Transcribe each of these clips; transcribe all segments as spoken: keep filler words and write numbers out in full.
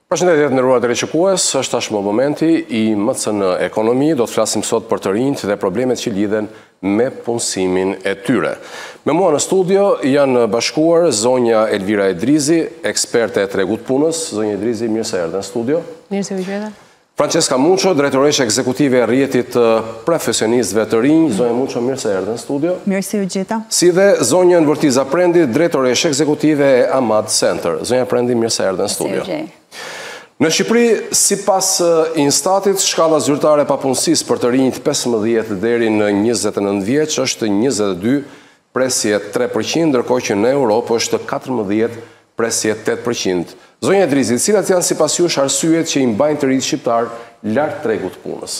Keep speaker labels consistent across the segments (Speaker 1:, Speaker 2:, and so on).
Speaker 1: Përshëndetje të nderuar teleshikues, është tashmë momenti i M C N Ekonomi. Do të flasim sot për të rinjt dhe problemet që lidhen me punësimin e tyre. Me mua në studio janë bashkuar zonja Elvira Edrizi, eksperte e tregut punës. Zonja Edrizi, mirë se erdhe në studio.
Speaker 2: Mirë se u gjeta.
Speaker 1: Francesca Muço, drejtoresha ekzekutive e rrjetit profesionistëve të rinj. Zonja Muço, mirë se erdhe në studio.
Speaker 2: Mirë se u gjeta.
Speaker 1: Si dhe zonja Nvërtiza Prendi, drejtoresha ekzekutive e Amad Center. Zonja Prendi, mirë se erdhe në studio. Në Shqipëri, si pas Instatit, shkalla zyrtare e papunësisë për të rinjt pesëmbëdhjetë deri në njëzet e nëntë vjeç është njëzet e dy presje tre përqind, ndërkohë që në Europë është katërmbëdhjetë presje tetë përqind. Zonja Edrizi, cilat janë sipas jush arsyet që i mbajnë të rinjt shqiptar larg tregut punës?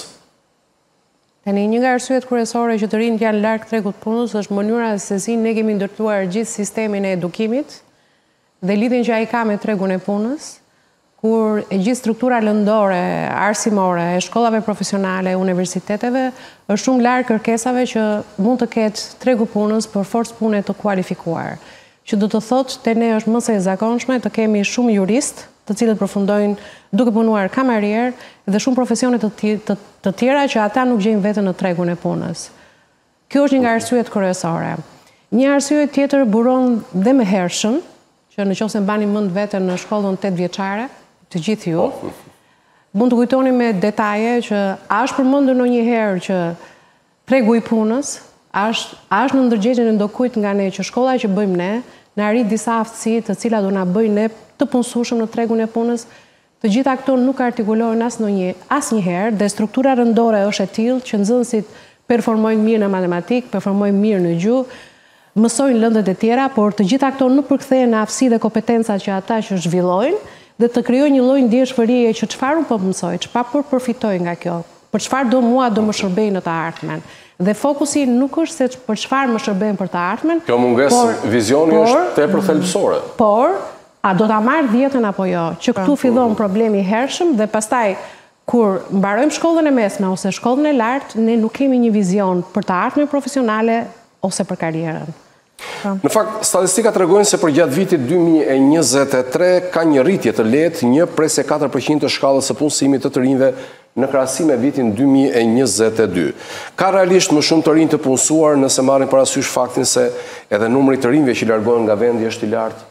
Speaker 2: Tani, një nga arsyet kryesore që të rinjt janë larg tregut punës është mënyra se si ne kemi ndërtuar gjithë sistemin e edukimit dhe lidhjen që ai ka me tregun e punës, kur e gjithë struktura lëndore, arsimore, e shkollave profesionale, universiteteve, është shumë larg kërkesave që mund të ketë tregu punës për forcë pune të kualifikuar. Që do të thotë, te ne është më se e zakonshme të kemi shumë jurist, të cilët përfundojnë duke punuar kamarier dhe shumë profesione të tjera që ata nuk gjejnë veten në tregun e punës. Kjo është një nga arsyet kryesore. Një arsye tjetër buron dhe më hershëm, që në qoftë se mbani mend veten në shkollën tetë vjeçare, të gjithë ju, mund të kujtoni me detaje që a është përmendur ndonjëherë që tregu i punës, a është në ndërgjegjjen e ndokujt nga ne që shkolla që bëjmë ne, na arrit disa aftësi të cilat do na bëjnë ne të punësueshëm në tregun e punës. Të gjitha këto nuk artikulohen asnjëherë dhe struktura rëndore është e tillë që nxënësit performojnë mirë në matematikë, performojnë mirë në gjuhë, mësojnë lëndët e tjera, por të gjitha këto nuk përkthehen në aftësi dhe kompetenca që ata që zhvillojnë dhe të krijojë një lloj ndjeshmërie që çfarë po mësoj, çfarë po përfitoj nga kjo, për çfarë do mua do më shërbej në të ardhmen. Dhe fokusi nuk është se për çfarë më shërbejnë për të ardhmen.
Speaker 1: Kjo mungesë vizioni është tepër thelbësore.
Speaker 2: Por, a do ta marr dietën apo jo? Që këtu fillon problemi i hershëm dhe pastaj kur mbarojmë shkollën e mesme ose shkollën e lartë, ne nuk kemi një vizion për të ardhmen profesionale ose për karrierën.
Speaker 1: Në fakt, statistikat tregojnë se për gjatë vitit dy mijë e njëzet e tre ka një rritje të lehtë, një presje katër përqind të shkallës së punësimit të të rinjve në krahasim me vitin dy mijë e njëzet e dy. Ka realisht më shumë të rinj të punësuar nëse marrim parasysh faktin se edhe numri të rinjve që largohen nga vendi është i lartë?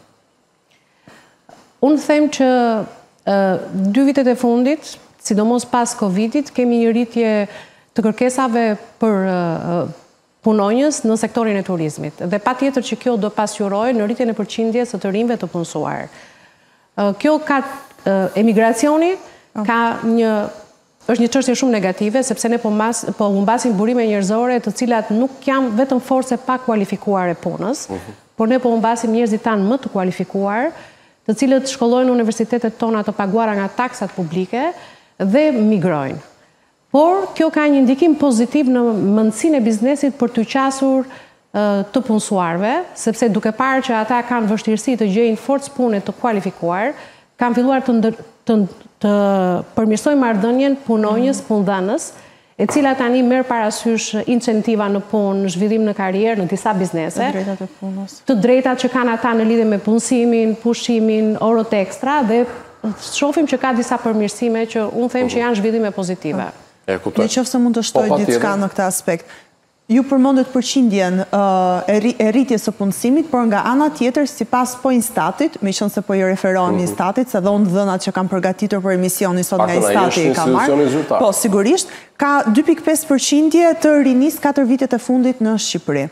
Speaker 2: Unë them që dy vitet e fundit, sidomos pas Covidit, kemi një rritje të kërkesave për punonjës në sektorin e turizmit. Dhe pa tjetër që kjo do pasqyrojë në rritjen e përqindjes së të rinjve të punësuar. Kjo ka emigracioni, ka një është një çështje shumë negative, sepse ne po humbasim burime njerëzore të cilat nuk janë vetëm force pa kualifikuar e punës, por ne po humbasim njerëzit tanë më të kualifikuar, të cilët shkollojnë në universitetet tona të paguara nga taksat publike dhe migrojnë. Por, kjo ka një ndikim pozitiv në mundësinë e biznesit për të qasur të punësuarve, sepse duke parë që ata kanë vështirësi të gjejnë forcë pune të kualifikuar, kanë filluar të përmirësojnë marrëdhënien punonjës, punëdhënës, e cila tani merr parasysh incentiva në punë, zhvillim në karrierë në disa biznese, të drejtat që kanë ata në lidhje me punësimin, pushimin, orët ekstra, dhe shohim që ka disa përmirësime që unë them që janë zhvillime pozitive.
Speaker 3: Në qoftë se mund të shtoj diçka në këtë aspekt. Ju përmendet përqindjen e rritjes së punësimit, por nga ana tjetër, sipas po Instatit, meqense po i referohemi Instatit, se dhe unë dhënat që kam përgatitur për emisionin sot nga Instati i kam marrë. Po, sigurisht, ka dy pikë pesë përqindje të rinisë katër vitet e fundit në Shqipëri.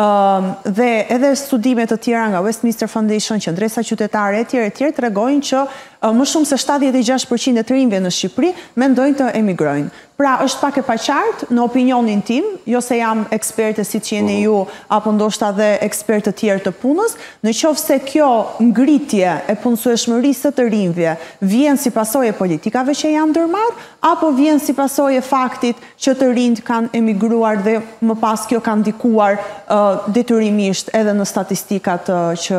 Speaker 3: Dhe edhe studimet të tjera nga Westminster Foundation, qendresa qytetare e tjerë e tjerë tregojnë që më shumë se shtatëdhjetë e gjashtë përqind e të rinjve në Shqipëri mendojnë të emigrojnë. Pra, është pak e paqartë në opinionin tim, jo se jam eksperte si që jeni ju, apo ndoshta dhe ekspertë të tjerë të punës, në qoftë se kjo ngritje e punësueshmërisë të rinjve vjen si pasojë e politikave që janë ndërmarrë, apo vjen si pasojë e faktit që të rinjt kanë emigruar dhe më pas kjo kanë ndikuar detyrimisht edhe në statistikat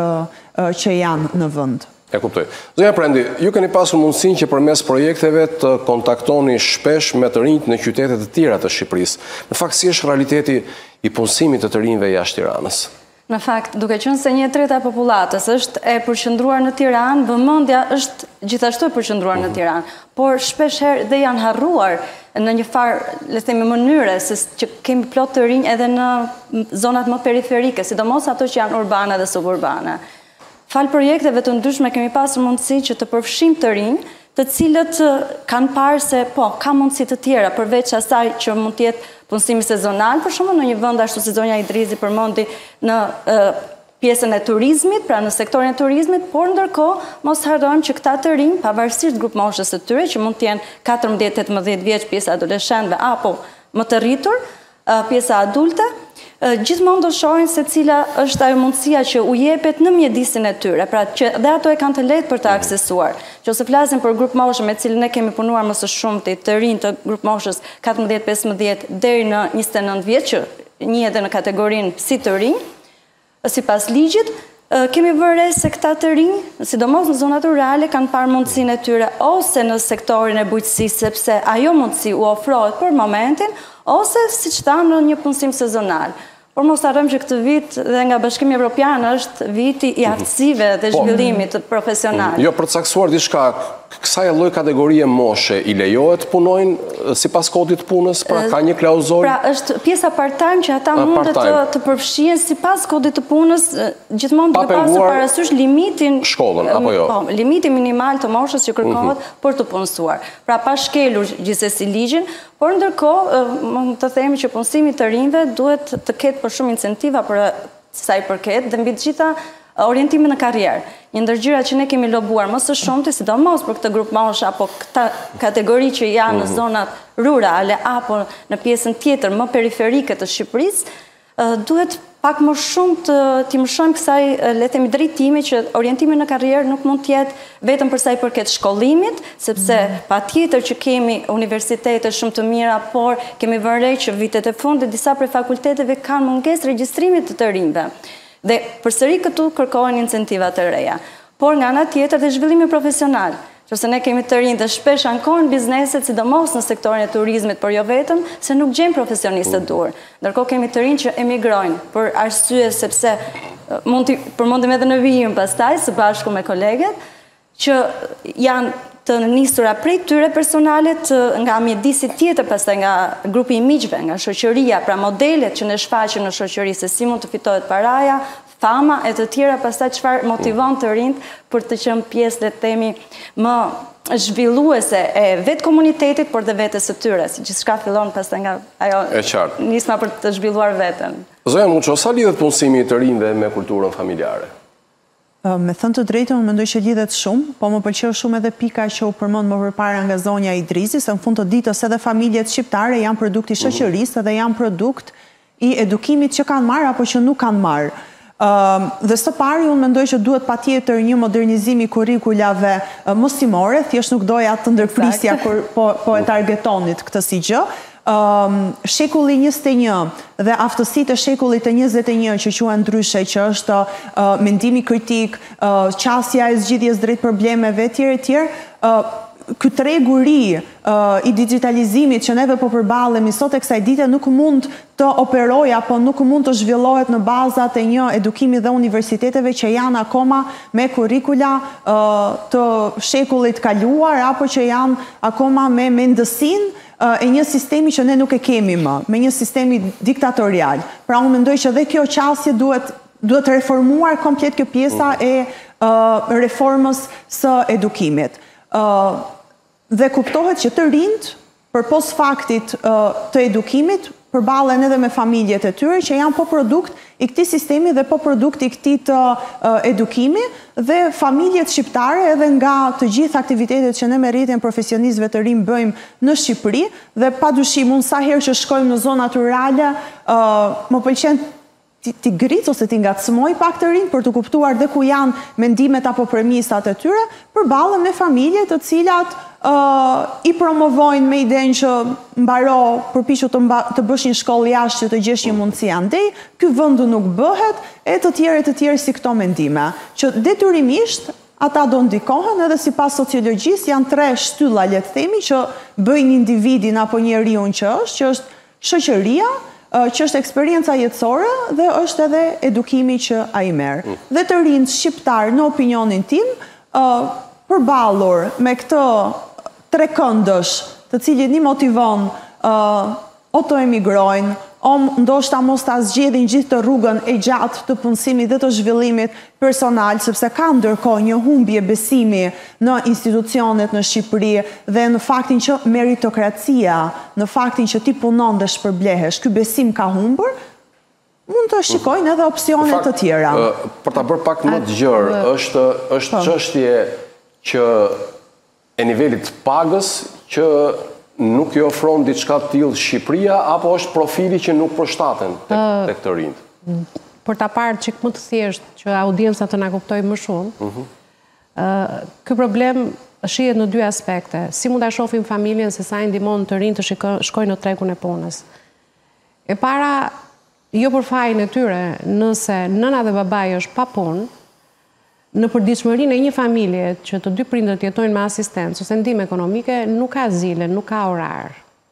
Speaker 3: që janë në vend.
Speaker 1: E kuptoj. Zonja Prendi, ju keni pasur mundësinë që përmes projekteve të kontaktoni shpesh me të rinjt në qytetet të tjera të Shqipërisë. Në fakt, si është realiteti i punësimit të të rinjve jashtë Tiranës?
Speaker 4: Në fakt, duke qenë se një treta e popullatës është e përqendruar në Tiranë, vëmendja është gjithashtu e përqendruar në Tiranë, por shpesh herë dhe janë harruar në një farë, le të themi, mënyre, se që kemi plot të rinj edhe në zonat më periferike, sidomos ato që janë urbane dhe suburbane. Fal projekteve të ndryshme kemi pasur mundësi që të përfshim të rinj, të cilët kanë parë se po, ka mundësi të tjera, përveç asaj që mund të jetë punësimi sezonal, për shumë në një vend ashtu si zonja Idrizi përmendi në pjesën e turizmit, pra në sektorin e turizmit, por ndërkohë mos harrojmë që këta të rinj, pavarësisht grup moshës së tyre, që mund të jenë katërmbëdhjetë tetëmbëdhjetë vjeç pjesa adoleshentëve apo më të rritur, pjesa adulte, gjithmonë do shohin se cila është ajo mundësia që u jepet në mjedisin e tyre, pra që dhe ato e kanë të lehtë për të aksesuar. Që ose flasim për grup moshë me cilën ne kemi punuar më së shumti të rinj të grup moshës katërmbëdhjetë pesëmbëdhjetë deri në njëzet e nëntë vjeç, që një edhe në kategorinë si të rinj, sipas ligjit, kemi vënë se këta të rinj, sidomos në zonat rurale, kanë parë mundësinë e tyre ose në sektorin e bujqësisë, sepse ajo mundësi u ofrohet për momentin, ose si që thamë në një punësim sezonal. Por mos harrojmë që këtë vit dhe nga Bashkimi Evropian është viti i aftësive dhe zhvillimit profesional.
Speaker 1: Jo, për të saksuar diçka, kësaj lloj kategorie moshe i lejohet punojnë sipas kodit punës, pra ka një klauzor?
Speaker 4: Pra është pjesa part-time që ata mundet të përfshihen sipas kodit të punës, gjithmonë duke pasur parasysh limitin
Speaker 1: shkollën apo jo?
Speaker 4: Po, limitin minimal të moshës që kërkohet për të punësuar. Pra pa shkelur gjithsesi ligjin, por ndërkohë mund të themi që punësimi të rinjve duhet të ketë për shumë incentiva për sa i përket dhe mbi të gjitha orientimin në karrierë. Një ndër gjërat që ne kemi lobuar më së shumti, sidomos për këtë grup moshë apo këta kategori që janë në zonat rurale apo në pjesën tjetër më periferike të Shqipërisë, duhet pak më shumë të t'i mësojmë kësaj, le të themi, drejtimi që orientimi në karrierë nuk mund të jetë vetëm për sa i përket shkollimit, sepse patjetër që kemi universitete shumë të mira, por kemi vënë re që vitet e fundit disa prej fakulteteve kanë mungesë regjistrimit të të rinjve. Dhe përsëri këtu kërkohen incentiva të reja. Por nga ana tjetër dhe zhvillimi profesional. Qëse ne kemi të rinj dhe shpesh ankohen bizneset, sidomos në sektorin e turizmit, por jo vetëm, se nuk gjejmë profesionistë të dur. Ndërkohë kemi të rinj që emigrojnë për arsye sepse mund të përmendim edhe në vijim pastaj së bashku me koleget, që janë të nisura prej tyre personalet nga mjedisi tjetër, pastaj nga grupi i miqve, nga shoqëria, pra modelet që ne shfaqim në shoqëri se si mund të fitohet paraja, fama e të tjera, pastaj çfarë motivon të rinjt për të qenë pjesë, le të themi, më zhvilluese e vetë komunitetit, por dhe vetes së tyre, si gjithçka fillon pastaj nga ajo nisma për të zhvilluar veten.
Speaker 1: Zonja Muço, sa lidhet punësimi i të rinjve me kulturën familjare?
Speaker 3: Me thënë të drejtën, unë mendoj që lidhet shumë, po më pëlqeu shumë edhe pika që u përmend më përpara nga zonja Idrizi, se në fund të ditës edhe familjet shqiptare janë produkt i shoqërisë dhe janë produkt i edukimit që kanë marrë apo që nuk kanë marrë. Dhe së pari, unë mendoj që duhet pa tjetër një modernizimi kurikulave mësimore, thjesht nuk doja të ndërprisja kur po e targetonit këtë si gjë. Shekulli njëzet e një dhe aftësitë e shekullit e njëzet e një që quhen ndryshe, që është mendimi kritik, qasja e zgjidhjes drejt problemeve etj etj, ky tregu ri i digitalizimit që neve po përballemi sot e kësaj dite nuk mund të operojë apo nuk mund të zhvillohet në bazat e një edukimi dhe universiteteve që janë akoma me kurrikula të shekullit kaluar apo që janë akoma me mendësinë e një sistemi që ne nuk e kemi më, me një sistemi diktatorial. Pra unë mendoj që dhe kjo qasje duhet duhet reformuar komplet kjo pjesa e reformës së edukimit. Dhe kuptohet që të rinjt, për pos faktit të edukimit, përballen edhe me familjet e tyre që janë po produkt i këtij sistemi dhe po produkt i këtij të edukimi, dhe familjet shqiptare edhe nga të gjithë aktivitetet që ne me rrjetin profesionistëve të rinj bëjmë në Shqipëri, dhe padyshim unë sa herë që shkojmë në zonat rurale, më pëlqen ti gric ose ti ngacmoj pak të rinj për të kuptuar dhe ku janë mendimet apo premisat e tyre, përballen me familje të cilat i promovojnë me idenë që mbaro përpiqu të bëshin shkollë jashtë që të gjesh një mundësi andej, ky vend nuk bëhet, e të tjerë e të tjerë si këto mendime, që detyrimisht ata do ndikohen edhe sipas sociologjisë janë tre shtylla, le të themi, që bëjnë individin apo njeriun që është, që është shoqëria, që është eksperienca jetësore dhe është edhe edukimi që a i merë. Dhe të rinjë shqiptarë në opinionin tim, përballur me këtë tre këndësh të cilit një motivon auto-emigrojnë, om ndoshta mos ta zgjedhin gjithë të rrugën e gjatë të punësimit dhe të zhvillimit personal, sepse ka ndërkohë një humbje besimi në institucionet në Shqipëri dhe në faktin që meritokracia, në faktin që ti punon dhe shpërblehesh, ky besim ka humbur, mund të shikojnë edhe opsionet të tjera.
Speaker 1: Për ta bërë pak më të gjerë, është çështje që e nivelit pagës që nuk i ofron diçka të tillë Shqipëria, apo është profili që nuk përshtaten tek të rinjt?
Speaker 2: Për ta parë çik më të thjeshtë që audienca të na kuptojë më shumë, ky problem shihet në dy aspekte. Si mund ta shohim familjen se sa i ndihmon të rinjt të shkojnë në tregun e punës. E para, jo për fajin e tyre, nëse nëna dhe babai është pa punë, në përditshmërinë e një familje që të dy prindërit jetojnë me asistencë ose ndihmë ekonomike, nuk ka zile, nuk ka orar.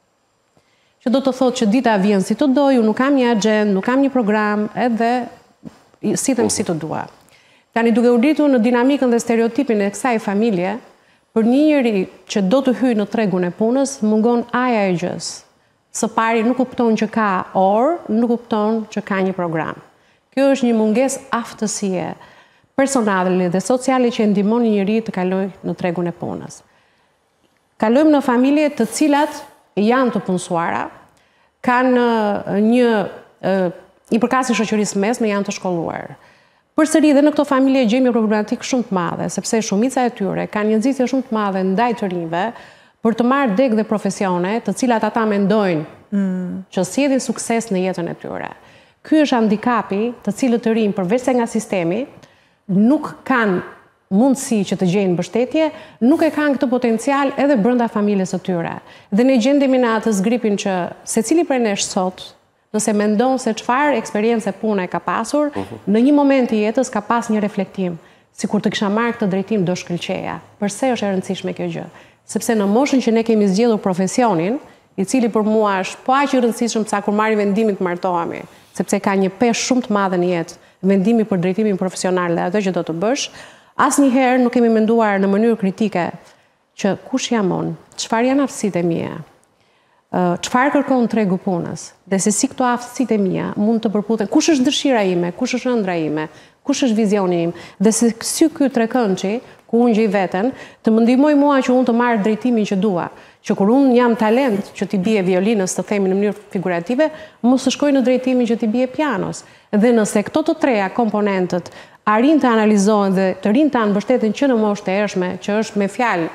Speaker 2: Që do të thotë që dita vjen si të doj, unë nuk kam një agjend, nuk kam një program, edhe sitem si të dua. Tani duke u rritur në dinamikën dhe stereotipin e kësaj familje, për një njeri që do të hyjë në tregun e punës, mungon aja e gjës. Së pari nuk kupton që ka orë, nuk kupton që ka një program. Kjo është një mungesë aftësie personale dhe sociale që ndihmon një njeri të kalojë në tregun e punës. Kalojmë në familje të cilat janë të punësuara, kanë një i përkasin shoqërisë mesme, janë të shkolluar. Përsëri dhe në këto familje gjejmë një problematikë shumë të madhe, sepse shumica e tyre kanë një nxitje shumë të madhe ndaj të rinjve për të marrë deg dhe profesione, të cilat ata mendojnë që sjellin sukses në jetën e tyre. Ky është handikapi të cilët të rinj përveç se nga sistemi nuk kanë mundësi që të gjejnë mbështetje, nuk e kanë këtë potencial edhe brenda familjes së tyre. Dhe ne gjendemi në atë zgripin që secili prej nesh sot, nëse mendon se çfarë eksperiencë pune ka pasur, në një moment të jetës ka pas një reflektim, sikur të kisha marrë këtë drejtim do shkëlqeja. Përse është e rëndësishme kjo gjë? Sepse në moshën që ne kemi zgjedhur profesionin, i cili për mua është po aq i rëndësishëm sa kur marrim vendimin të martohemi, sepse ka një peshë shumë të madhe në jetë, vendimi për drejtimin profesional dhe ato që do të bësh, asnjëherë nuk kemi menduar në mënyrë kritike që kush jam unë, çfarë janë aftësitë e mia, çfarë kërkon tregu punës, dhe se si këto aftësitë e mia mund të përputhen, kush është dëshira ime, kush është ëndra ime, kush është vizioni im, dhe se si ky trekëndçi, ku unë gjej veten, të më ndihmoj mua që unë të marr drejtimin që dua, që kur unë jam talent që t'i bie violinës, të themi në mënyrë figurative, mos të shkoj në drejtimin që t'i bie pianos. Dhe nëse këto të treja komponentët arrin të analizohen dhe të rinë të mbështeten që në moshë të ershme, që është me fjalë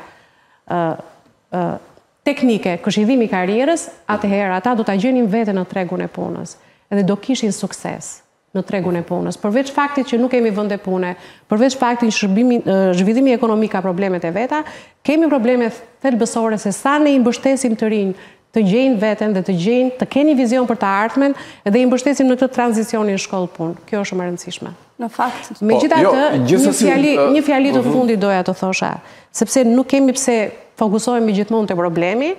Speaker 2: teknike, këshillimi i karrierës, atëherë ata do ta gjenin veten në tregun e punës dhe do kishin sukses në tregun e punës. Përveç faktit që nuk kemi vende pune, përveç faktit që zhvillimi ekonomik ka problemet e veta, kemi probleme thelbësore se sa ne i mbështesim të rinj të gjejnë veten dhe të gjejnë, të keni vizion për të ardhmen dhe i mbështesim në këtë tranzicionin shkollë-punë. Kjo është më e rëndësishme.
Speaker 4: Në fakt.
Speaker 2: Megjithatë, një fjali të fundit doja të thosha, sepse nuk kemi pse fokusohemi gjithmonë te problemi.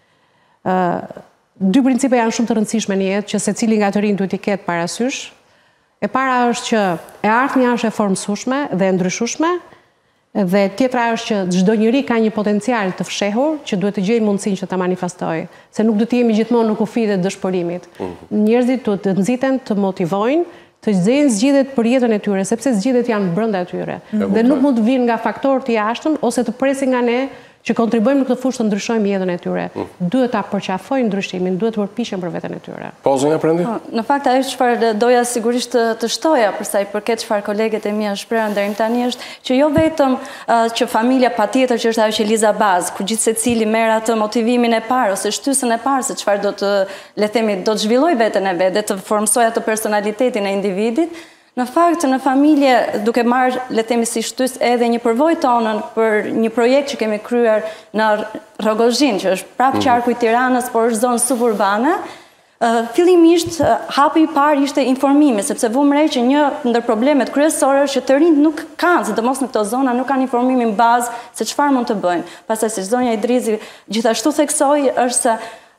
Speaker 2: Dy principe janë shumë të rëndësishme në jetë që secili nga të rinj duhet i ketë parasysh. E para është që e ardhmja është e formsueshme dhe e ndryshueshme, dhe tjetra është që çdo njeri ka një potencial të fshehur që duhet të gjejë mundësinë që ta manifestojë, se nuk do të jemi gjithmonë në kufi të dëshpërimit. Njerëzit duhet të nxiten, të motivojnë, të gjejnë zgjidhjet për jetën e tyre, sepse zgjidhjet janë brenda tyre. Dhe nuk mund të vinë nga faktorë të jashtëm ose të presin nga ne që kontribuojmë në këtë fushë të ndryshojmë jetën e tyre. Duhet ta përqafojnë ndryshimin, duhet të përpiqen për veten e tyre.
Speaker 1: Po, zonja Prendi?
Speaker 4: Në fakt, ajo çfarë doja sigurisht të shtoja për sa i përket çfarë koleget e mia shprehën deri tani është që jo vetëm që familja patjetër që është ajo që liza bazë, ku gjithë secili merr atë motivimin e parë ose shtysën e parë se çfarë do të, le të themi, do të zhvillojë veten e vet dhe të formsojë atë personalitetin e individit. Në fakt, në familje, duke marrë, le të themi si shtys edhe një përvojë tonën për një projekt që kemi kryer në Rogozhin, që është prapë qarku i Tiranës, por është zonë suburbane, fillimisht hapi i parë ishte informimi, sepse vëmë re që një ndër problemet kryesore është që të rinjt nuk kanë, sidomos në këto zona, nuk kanë informimin bazë se çfarë mund të bëjnë. Pastaj si zonja Idrizi gjithashtu theksoi është se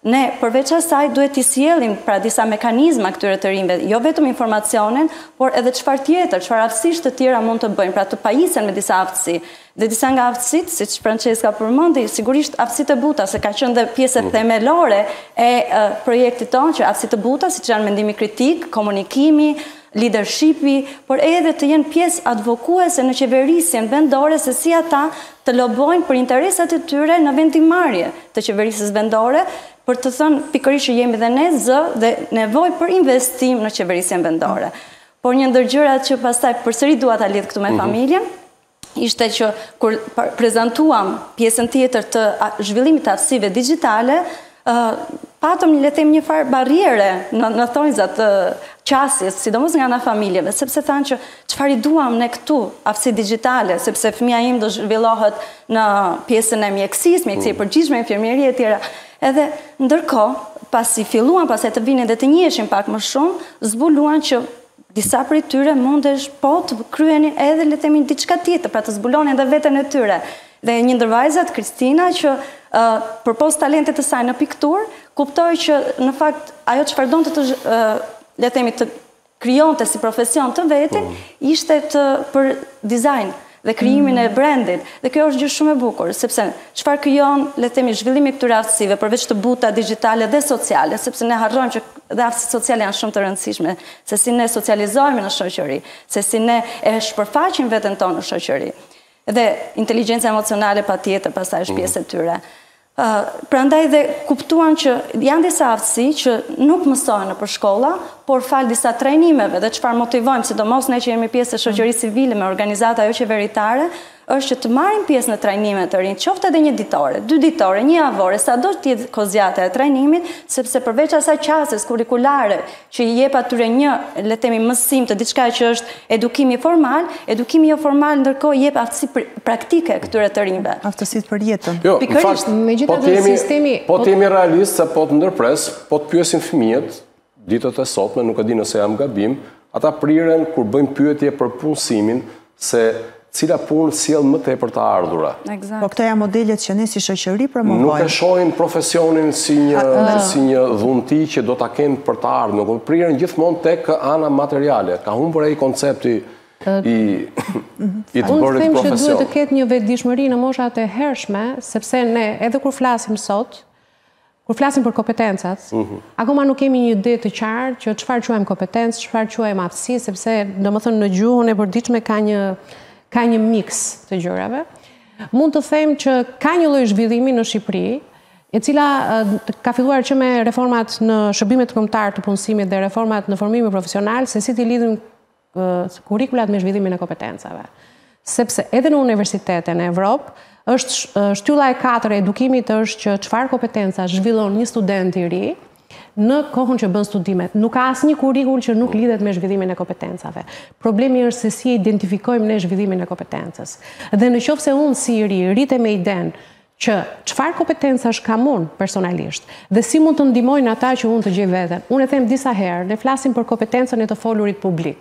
Speaker 4: ne përveç asaj duhet t'i sjellim pra disa mekanizma këtyre të rinjve, jo vetëm informacionin, por edhe çfarë tjetër, çfarë aftësish të tjera mund të bëjnë, pra të pajisen me disa aftësi. Dhe disa nga aftësitë, siç Francesca përmendi, sigurisht aftësitë e buta, se ka qenë dhe pjesë themelore e projektit tonë, që aftësitë e buta, siç janë mendimi kritik, komunikimi, leadershipi, por edhe të jenë pjesë advokuese në qeverisjen vendore se si ata të lobojnë për interesat e tyre në vendimarrje të qeverisjes vendore, për të thënë pikërisht që jemi dhe ne zë dhe nevojë për investim në qeverisjen vendore. Por një ndër gjërat që pastaj përsëri dua ta lidh këtu me familjen, ishte që kur prezantuam pjesën tjetër të zhvillimit të aftësive digjitale, patëm një le të them një farë barriere në, në thonjzat të qasjes, sidomos nga ana familjeve, sepse thanë që çfarë i duam ne këtu, aftësi digjitale, sepse fëmia im do zhvillohet në pjesën e mjekësisë, mjekësi e përgjithshme, infirmieri e tjera. Edhe ndërkohë, pasi filluan, pasi të vinin dhe të njihen pak më shumë, zbuluan që disa prej tyre mundesh po të kryenin edhe le të themi diçka tjetër, pra të zbulonin edhe veten e tyre. Dhe një ndër vajzat, Kristina, që uh, përpos talentet të saj në pikturë, kuptoi që në fakt ajo çfarë donte të uh, le të themi të krijonte si profesion të vetin, ishte të për dizajn dhe krijimin e brandit. Dhe kjo është gjë shumë e bukur, sepse çfarë krijon, le të themi, zhvillimi i këtyre aftësive, përveç të buta digjitale dhe sociale, sepse ne harrojmë që dhe aftësitë sociale janë shumë të rëndësishme, se si ne socializohemi në shoqëri, se si ne e shpërfaqim veten tonë në shoqëri. Dhe inteligjenca emocionale patjetër pastaj është pjesë e tyre. Uh, prandaj dhe kuptuan që janë disa aftësi që nuk mësohen nëpër shkolla, por fal disa trajnimeve dhe çfarë motivojmë, sidomos ne që jemi pjesë e shoqërisë civile me organizata jo qeveritare, është që të marrin pjesë në trajnime të rinj, qoftë edhe një ditore, dy ditore, një javore, sado të jetë kozjata e trajnimit, sepse përveç asaj qasjes kurrikulare që i jep atyre një, le të themi, mësim të diçka që është edukimi formal, edukimi jo formal ndërkohë jep aftësi praktike këtyre të rinjve.
Speaker 3: Aftësitë për jetën.
Speaker 1: Jo, në fakt, po të jemi, po të jemi realist, se po të ndërpres, po të pyesin fëmijët, ditët e sotme, nuk e di nëse jam gabim, ata priren kur bëjmë pyetje për punësimin, se cila punë sjell më tepër të ardhura.
Speaker 3: Po këto janë modelet që ne si shoqëri promovojmë.
Speaker 1: Nuk e shohin profesionin si një si një dhunti që do ta kenë për të ardhmen, por priren gjithmonë tek ana materiale. Ka humbur ai koncepti i i të bërit profesion.
Speaker 2: Unë them që duhet të ketë një vetëdijshmëri në moshat e hershme, sepse ne edhe kur flasim sot, kur flasim për kompetencat, akoma nuk kemi një ide të qartë që çfarë quajmë kompetencë, çfarë quajmë aftësi, sepse domethënë në gjuhën e përditshme ka një ka një mix të gjërave. Mund të them që ka një lloj zhvillimi në Shqipëri, e cila ka filluar që me reformat në shërbimet kombëtar të punësimit dhe reformat në formimin profesional, se si t'i lidhim kurrikulat me zhvillimin e kompetencave. Sepse edhe në universitete në Evropë, është shtylla e katër e edukimit është që çfarë kompetenca zhvillon një student i ri në kohën që bën studimet. Nuk ka asnjë kurrikul që nuk lidhet me zhvillimin e kompetencave. Problemi është se si identifikojmë ne zhvillimin e kompetencës. Dhe në qoftë se unë si i ri rritem me idenë që çfarë kompetencash kam unë personalisht dhe si mund të ndihmojnë ata që unë të gjej veten. Unë e them disa herë, ne flasim për kompetencën e të folurit publik.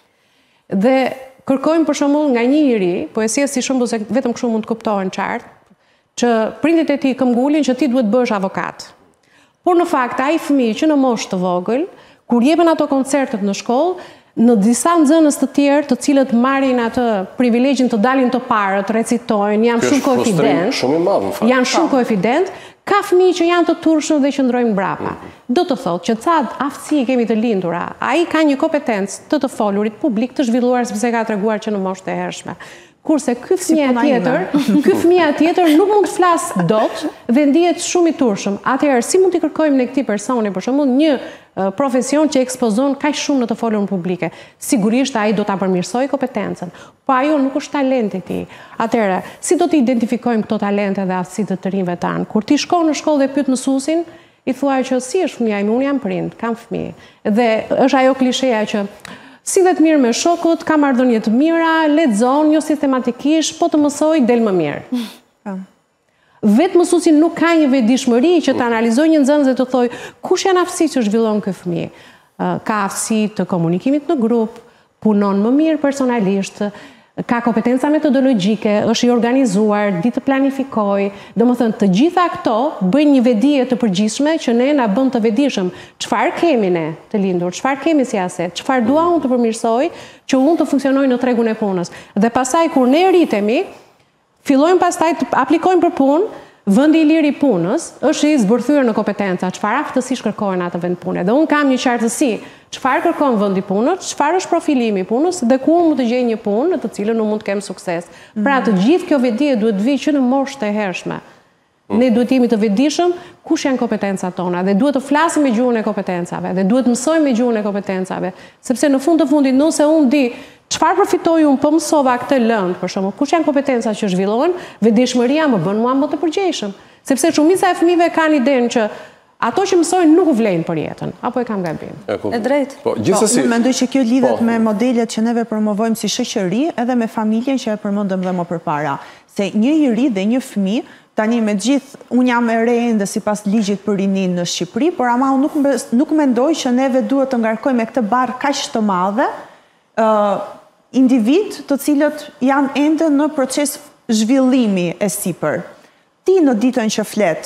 Speaker 2: Dhe kërkojmë për shembull nga një i ri, poesia si shembull se vetëm kështu mund të kuptohen qartë, që prindit e tij këmbgulin që ti duhet bësh avokat. Por në fakt, ai fëmijë që në moshë të vogël, kur jepen ato koncertet në shkollë, në disa nxënës të tjerë, të cilët marrin atë privilegjin të dalin të parë, të recitojnë, janë shumë koefident,
Speaker 1: shumë i madh në fakt.
Speaker 2: Janë shumë koefident, ka fëmijë që janë të turshëm dhe që ndrojnë mbrapa. Do të thotë që ca aftësi kemi të lindura, ai ka një kompetencë të të folurit publik të zhvilluar sepse ka treguar që në moshë të hershme. Kurse ky fëmijë tjetër, ky fëmijë tjetër nuk mund të flas dot dhe ndihet shumë i turshëm. Atëherë si mund t'i kërkojmë ne këtij personi për shembull një profesion që ekspozon kaq shumë në të folurën publike? Sigurisht ai do ta përmirësojë kompetencën, po ajo nuk është talenti i tij. Atëherë, si do të identifikojmë këto talente dhe aftësitë të rinjve tan? Kur ti shkon në shkollë dhe pyet mësuesin, i thuaj që si është fëmia ime, unë jam prind, kam fëmijë. Dhe është ajo klisheja që sillet mirë me shokut, ka marrëdhënie të mira, lexon jo sistematikisht, po të mësoj del më mirë. Vetë mësuesi nuk ka një vetëdijshmëri që të analizojë një nxënës dhe të thojë kush janë aftësitë që zhvillon ky fëmijë. Ka aftësi të komunikimit në grup, punon më mirë personalisht, ka kompetenca metodologjike, është i organizuar, di të planifikoj, dhe më thënë të gjitha këto bëjnë një vedije të përgjithshme që ne na bën të vedishëm çfarë kemi ne të lindur, çfarë kemi si aset, çfarë dua unë të përmirësoj që unë të funksionoj në tregun e punës. Dhe pastaj kur ne rritemi, fillojmë pastaj të aplikojmë për punë. Vendi i lirë i punës është i zbërthyer në kompetenca, çfarë aftësish kërkohen atë vend pune. Dhe unë kam një qartësi, çfarë kërkon vendi i punës, çfarë është profilimi i punës dhe ku mund të gjej një punë në të cilën unë mund të kem sukses. Pra të gjithë kjo vedije duhet vi që në moshë të hershme. Ne duhet jemi të vedishëm kush janë kompetencat tona dhe duhet të flasim me gjuhën e kompetencave dhe duhet mësojmë me gjuhën e kompetencave, sepse në fund të fundit nëse unë di çfarë përfitoj unë po mësova këtë lëndë, për shembull, kush janë kompetencat që zhvillohen, vetëdijshmëria më bën mua më të përgjegjshëm. Sepse shumica e fëmijëve kanë idenë që ato që mësojnë nuk vlen për jetën, apo e kam gabim.
Speaker 4: E drejtë.
Speaker 3: Po, gjithsesi. Unë mendoj që kjo lidhet me modelet që neve promovojmë si shoqëri edhe me familjen që e përmendëm dhe më përpara. Se një i ri dhe një fëmijë tani me gjithë, unë jam e re ende sipas ligjit për rinin në Shqipëri, por ama unë nuk, nuk mendoj që neve duhet të ngarkojmë me këtë barë kaq të madhe uh, individ të cilët janë ende në proces zhvillimi e sipër. Ti në ditën që flet,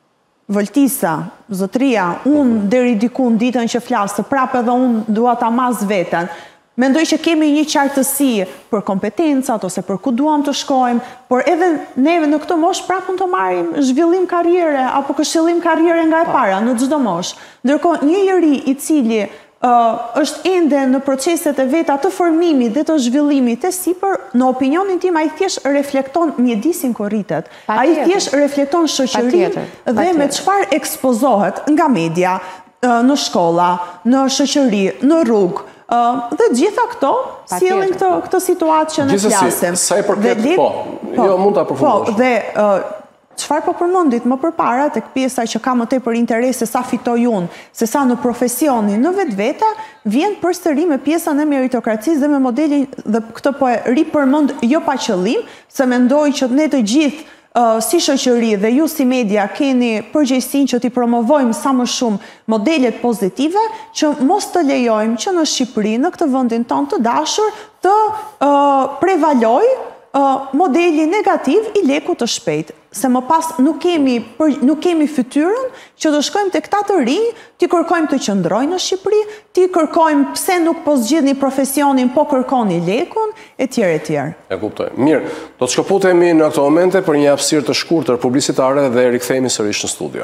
Speaker 3: Voltisa, Zotria, unë deri diku në ditën që flasë, prapë edhe unë dua ta mas veten. Mendoj që kemi një qartësi për kompetencat ose për ku duam të shkojmë, por edhe neve në këtë moshë prapë të marrim zhvillim karriere apo këshillim karriere nga e para në çdo moshë. Ndërkohë një njeri i cili Uh, është ende në proceset e veta të formimit dhe të zhvillimit e sipër, në opinionin tim ai thjesht reflekton mjedisin ku rritet. Ai thjesht reflekton shoqërinë dhe me çfarë ekspozohet nga media, uh, në shkolla, në shoqëri, në rrugë. Uh, dhe gjitha këto sjellin këtë këtë situatë që ne flasim.
Speaker 1: Sa i përket, po, jo mund ta përfundosh.
Speaker 3: Po, dhe uh, çfarë po përmendit më përpara tek pjesa që ka më tepër interes se sa fitoj unë, se sa në profesionin, në vetvete, vjen përsëri me pjesën e meritokracisë dhe me modelin, dhe këtë po e ripërmend jo pa qëllim, se mendoj që ne të gjithë uh, si shoqëri dhe ju si media keni përgjegjësinë që t'i promovojmë sa më shumë modelet pozitive, që mos të lejojmë që në Shqipëri, në këtë vendin tonë të dashur, të uh, prevalojë Uh, modeli negativ i leku të shpejt. Se më pas nuk kemi, për, nuk kemi fytyrën që të shkojmë të këta të rinj, ti kërkojmë të qëndrojnë në Shqipëri, ti kërkojmë pse nuk po zgjidhni profesionin, po kërkoni lekun, e tjerë e tjerë.
Speaker 1: E kuptoj. Mirë, do të shkëputemi në këto momente për një hapësirë të shkurtër publicitare dhe rikthehemi sërish në studio.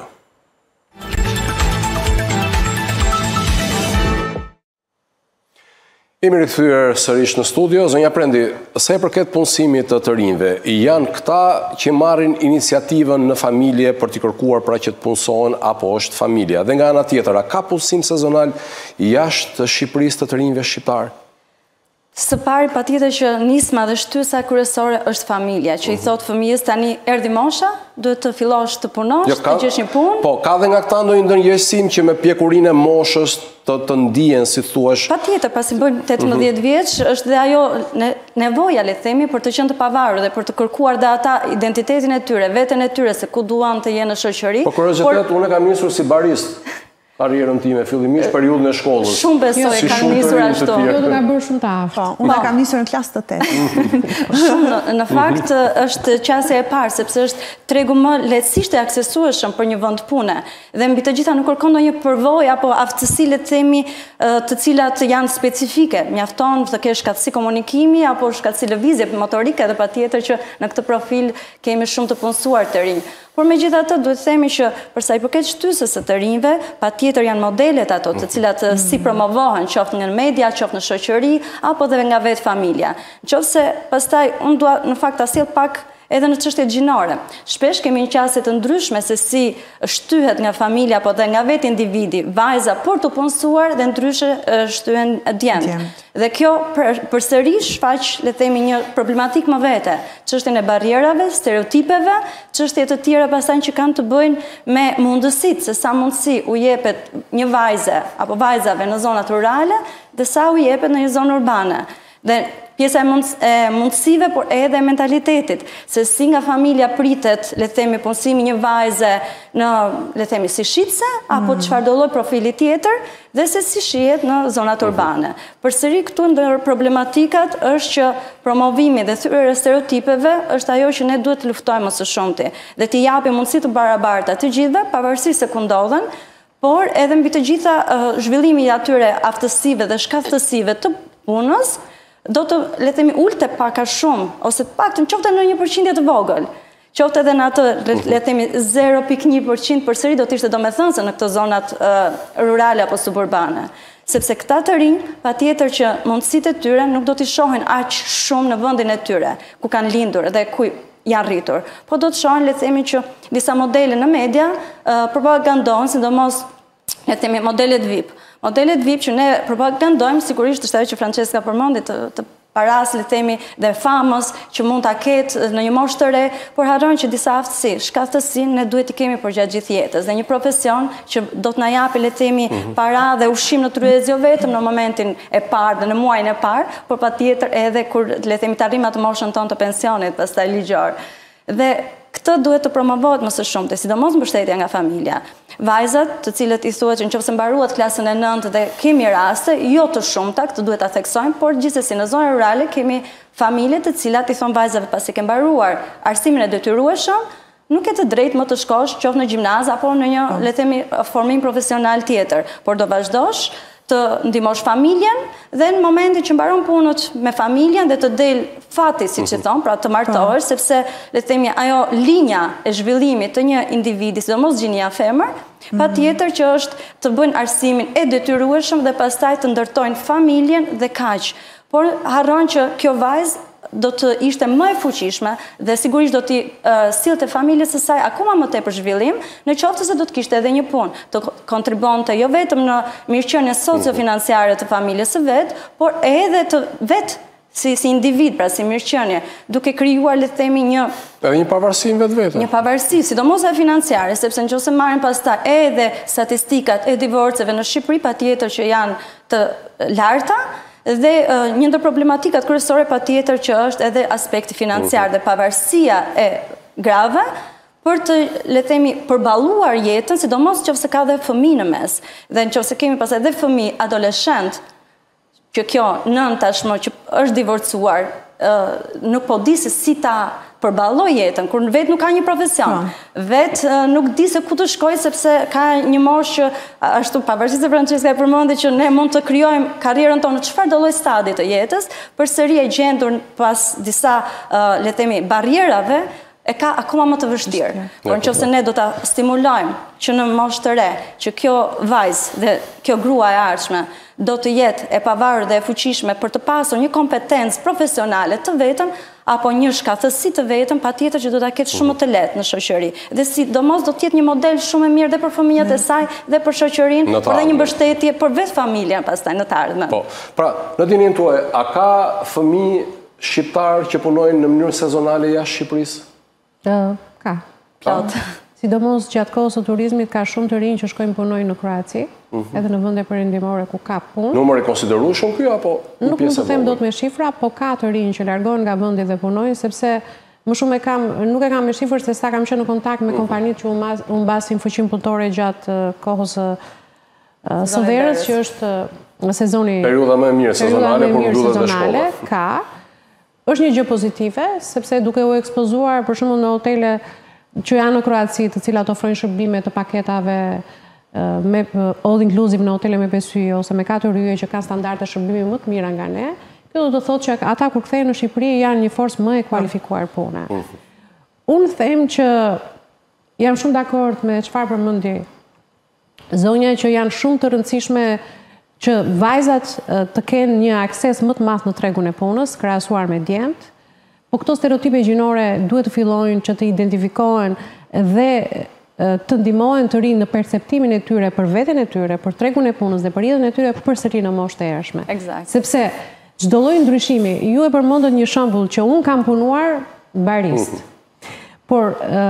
Speaker 1: Kemi rikthyer sërish në studio. Zonja Prendi, sa i përket punësimit të të rinjve, janë këta që marrin iniciativën në familje për t'i kërkuar pra që të punësohen apo është familja? Dhe nga ana tjetër, a ka punësim sezonal jashtë Shqipërisë të të rinjve shqiptar?
Speaker 4: Së pari patjetër që nisma dhe shtysa kryesore është familja, që i thot fëmijës tani erdhi mosha, duhet të fillosh të punosh, jo, ka, të gjesh një punë.
Speaker 1: Po, ka dhe nga këta ndonjë ndërgjegjësim që me pjekurinë e moshës të, të ndihen, si thuash.
Speaker 4: Patjetër, pasi bëjnë tetëmbëdhjetë vjeç, është dhe ajo ne, nevoja, le të themi, për të qenë të pavarur dhe për të kërkuar dhe ata identitetin e tyre, veten e tyre, se ku duan të jenë në shoqëri.
Speaker 1: Po kuriozitet, por... unë kam nisur si barist. Karrierën time, fillimisht periudhën e shkollës.
Speaker 4: Shumë besoj e kam nisur ashtu.
Speaker 2: Jo, do ka bërë shumë të aftë.
Speaker 3: Unë e kam nisur në klasë të tetë.
Speaker 4: Shumë, në fakt është qasja e parë, sepse është tregu më lehtësisht e aksesueshëm për një vend pune. Dhe mbi të gjitha nuk kërkon ndonjë përvojë apo aftësi, le të themi, të cilat janë specifike. Mjafton të kesh shkatësi komunikimi apo shkatësi lëvizje motorike, dhe patjetër që në këtë profil kemi shumë të punësuar të rinj. Por me gjitha të duhet themi që përsa i përket shtysës së të rinjve, pa tjetër janë modelet ato të cilat si promovohen, qoftë në media, qoftë në shoqëri, apo dhe nga vetë familja. Qoftë se pastaj unë dua në fakt ta sjell pak edhe në çështjet gjinore. Shpesh kemi një qasje të ndryshme se si shtyhet nga familja apo dhe nga vetë individi vajza për të punësuar dhe ndryshe shtyhen djemt. Dhe kjo për, përsëri shfaq, le të themi, një problematik më vete, çështjen e barrierave, stereotipeve, çështje të tjera pastaj që kanë të bëjnë me mundësitë, se sa mundësi u jepet një vajze apo vajzave në zonat rurale dhe sa u jepet në një zonë urbane. Dhe pjesa e mundësive, por edhe mentalitetit, se si nga familja pritet, le themi, punësimi një vajze në, le themi, si shqipse, apo çfarë do lloj profili tjetër, dhe se si shihet në zonat urbane. Përsëri këtu ndër problematikat është që promovimi dhe thyrja e stereotipeve është ajo që ne duhet të luftojmë më së shumti, dhe t'i japim mundësi të barabarta të gjithëve, pavarësisht se ku ndodhen, por edhe mbi të gjitha zhvillimi i atyre aftësive dhe shkaftësive të punës, do të, le themi, ulte pak a shumë, ose pak të në qofte në një përqindje të vogël, qofte edhe në atë, le themi, zero pikë një përqind përsëri do të ishte domethënëse në këto zonat rurale apo suburbane. Sepse këta të rinj, pa tjetër që mundësitë e tyre nuk do t'i shohin aq shumë në vendin e tyre, ku kanë lindur dhe ku janë rritur. Po do të shohin, le themi, që disa modele në media propagandojnë, sidomos, le themi, modelet V I P. Modelet V I P që ne propagandojmë, sigurisht është ajo që Francesca përmendi, të paras, le themi, dhe famës që mund ta ketë në një moshë të re, por harron që disa aftësi, shkaftësi ne duhet i kemi për gjatë gjithë jetës, dhe një profesion që do të na japi, le themi, para dhe ushqim në tryezë jo vetëm në momentin e parë dhe në muajin e parë, por patjetër edhe kur, le themi, të arrijmë atë moshën tonë të pensionit, pastaj ligjor. Dhe këtë duhet të promovohet më së shumti, sidomos mbështetja nga familja. Vajzat, të cilët i thuhet që nëse mbaruat klasën e nëntë dhe kemi raste, jo të shumta, këtë duhet ta theksojmë, por gjithsesi në zonën rurale kemi familje të cilat i thon vajzave pasi ke mbaruar arsimin e detyrueshëm, nuk e të drejtë më të shkosh qoftë në gjimnaz apo në një, le të themi, formim profesional tjetër, por do vazhdosh të ndihmosh familjen dhe në momentin që mbaron punët me familjen dhe të del fati, siç e thon, pra të martohesh, sepse le të themi ajo linja e zhvillimit të një individi, sidomos gjinia femër, patjetër që është të bëjnë arsimin e detyrueshëm dhe pastaj të ndërtojnë familjen dhe kaq. Por harron që kjo vajzë do të ishte më e fuqishme dhe sigurisht do t'i sillte familjes së saj akoma më tepër zhvillim, në qoftë se do të kishte edhe një punë, të kontribonte jo vetëm në mirëqenien socio-financiare të familjes së vet, por edhe të vet si si individ, pra si mirëqenie, duke krijuar, le të themi, një
Speaker 1: edhe një pavarësi në vetvete.
Speaker 4: Një pavarësi, sidomos e financiare, sepse nëse marrin pastaj edhe statistikat e divorceve në Shqipëri, patjetër që janë të larta. Dhe një ndër problematikat kryesore patjetër që është edhe aspekti financiar dhe pavarësia e grave për të, le të themi, përballuar jetën, sidomos nëse ka dhe fëmijë në mes. Dhe nëse kemi pastaj edhe fëmijë adoleshent, që kjo nën tashmë që është divorcuar, nuk po di se si ta përballoj jetën, kur vetë nuk ka një profesion, vetë nuk di se ku të shkoj, sepse ka një moshë që, ashtu pavarësisht se Francesca e përmendi që ne mund të krijojmë karrierën tonë në çfarë do lloj stadi të jetës, përsëri e gjendur pas disa, le të themi, barrierave, e ka akoma më të vështirë. Por nëse ne do ta stimulojmë që në moshë të re, që kjo vajzë dhe kjo grua e ardhshme do të jetë e pavarur dhe e fuqishme për të pasur një kompetencë profesionale të vetëm, apo një shkathësi të vetëm, patjetër që do ta ketë shumë të lehtë në shoqëri. Dhe sidomos do të jetë një model shumë e mirë dhe për fëmijët e saj dhe për shoqërinë, por dhe një mbështetje për vetë familjen pastaj në të ardhmen.
Speaker 1: Po, pra, në dinin tuaj, a ka fëmijë shqiptar që punojnë në mënyrë sezonale jashtë Shqipërisë?
Speaker 2: Ka.
Speaker 4: Plot.
Speaker 2: Sidomos gjatë kohës së turizmit ka shumë të rinj që shkojnë punojnë në Kroaci, edhe në vende perëndimore ku ka punë.
Speaker 1: Numër i konsiderueshëm ky apo
Speaker 2: nuk mund të them dot me shifra, po ka të rinj që largohen nga vendi dhe punojnë, sepse më shumë e kam, nuk e kam me shifër se sa kam qenë në kontakt me kompanitë që u mbasin fuqinë punëtore gjatë kohës së verës, që është sezoni
Speaker 1: periudha më e mirë sezonale, por mbyllet dhe shkolla.
Speaker 2: Ka. Është një gjë pozitive, sepse duke u ekspozuar për shembull në hotele që janë në Kroaci, të cilat ofrojnë shërbime të paketave me all inclusive në hotele me pesë yje ose me katër yje që kanë standarde shërbimi më të mira nga ne, kjo do të thotë që ata kur kthehen në Shqipëri janë një forcë më e kualifikuar pune. Unë them që jam shumë dakord me çfarë përmendi zonja, që janë shumë të rëndësishme që vajzat të kenë një akses më të madh në tregun e punës, krahasuar me djemt. Po këto stereotipe gjinore duhet të fillojnë që të identifikohen dhe të ndihmohen të rinë në perceptimin e tyre për veten e tyre, për tregun e punës dhe për jetën e tyre përsëri në moshë të ershme.
Speaker 4: Eksakt.
Speaker 2: Sepse çdo lloj ndryshimi, ju e përmendët një shembull që un kam punuar barist. Por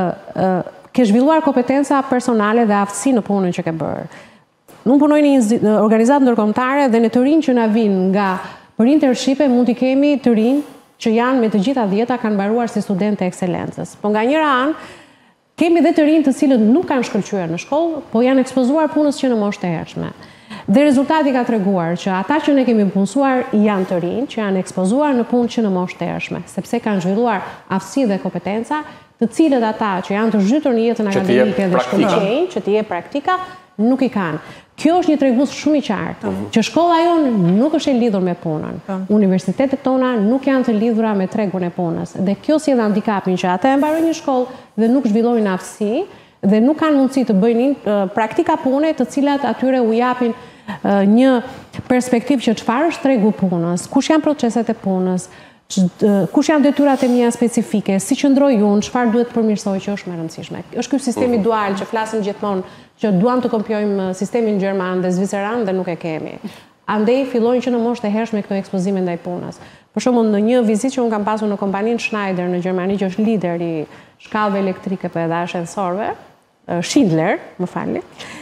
Speaker 2: ke zhvilluar kompetenca personale dhe aftësi në punën që ke bërë. Unë punoj në një organizatë ndërkombëtare dhe në të rinj që na vinë nga Për internship mund t'i kemi të rinj që janë me të gjitha dhjeta kanë mbaruar si studentë e ekselencës. Po nga njëra anë, kemi dhe të rinj të cilët nuk kanë shkëlqyer në shkollë, po janë ekspozuar punës që në moshë të hershme. Dhe rezultati ka treguar që ata që ne kemi punësuar janë të rinj, që janë ekspozuar në punë që në moshë të hershme, sepse kanë zhvilluar aftësi dhe kompetenca, të cilët ata që janë të zhytur në jetën akademike dhe shkollëqenjë, që të jep praktika, nuk i kanë. Kjo është një tregues shumë i qartë, që shkolla jonë nuk është e lidhur me punën. Universitetet tona nuk janë të lidhura me tregun e punës. Dhe kjo si edhe handikapin që ata e mbarojnë një shkollë dhe nuk zhvillojnë aftësi dhe nuk kanë mundësi të bëjnë praktika pune të cilat atyre u japin një perspektiv që çfarë është tregu punës, kush janë proceset e punës, kush janë detyrat e mia specifike, si qëndroj unë, çfarë duhet përmirësoj që është më e rëndësishme. Është ky sistemi dual që flasim gjithmonë që duam të kopjojmë sistemin gjerman dhe zviceran dhe nuk e kemi. Andej fillojnë që në moshë të hershme këto ekspozime ndaj punës. Për shembull, në një vizitë që unë kam pasur në kompaninë Schneider në Gjermani, që është lider i shkallëve elektrike për edhe ashensorëve, Schindler, më falni.